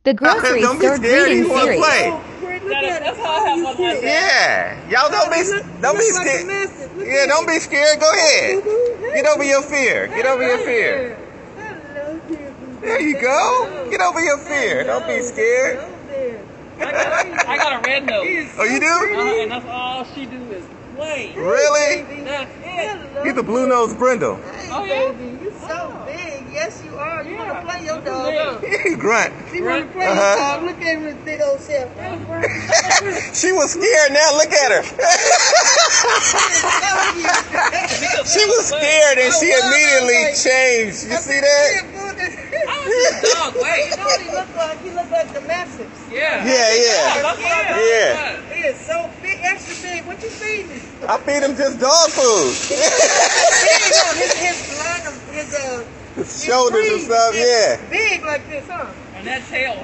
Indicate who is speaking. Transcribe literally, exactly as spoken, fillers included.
Speaker 1: The grocery
Speaker 2: Don't be
Speaker 1: store
Speaker 2: scared.
Speaker 1: greeting
Speaker 2: You want to
Speaker 1: series.
Speaker 2: play?
Speaker 3: Oh, Fred, look at it. Oh, you cute.
Speaker 2: Yeah. Y'all don't be don't be scared. Yeah, don't be scared. Go ahead. Get over your fear. Get over your fear. There you go. Get over your fear. Don't be scared.
Speaker 4: I got, I got a red nose.
Speaker 2: Oh, you do?
Speaker 4: Uh, and that's all she do is play.
Speaker 2: Really?
Speaker 4: That's it.
Speaker 2: He's a blue-nosed Brindle.
Speaker 4: Oh, yeah?
Speaker 3: Baby, you so big. Yes, you are. You
Speaker 4: Yeah.
Speaker 3: want to play your
Speaker 4: Look
Speaker 3: dog,
Speaker 4: at
Speaker 3: huh?
Speaker 2: He grunt.
Speaker 3: She want to play
Speaker 2: Uh-huh.
Speaker 3: your dog. Look at his big old self.
Speaker 2: She was scared. Now look at her. She was scared and she immediately changed. You see that?
Speaker 4: I was just dog, wait.
Speaker 3: You know what he look like? He look like the Mastiffs.
Speaker 4: Yeah.
Speaker 2: Yeah, yeah.
Speaker 4: That's what I thought.
Speaker 2: Yeah.
Speaker 3: He is so big, extra big. What you feeding him?
Speaker 2: I feed him just dog food.
Speaker 3: Big on his, his line of his, uh,
Speaker 2: His shoulders and stuff, yeah.
Speaker 3: big like this, huh?
Speaker 4: And that tail.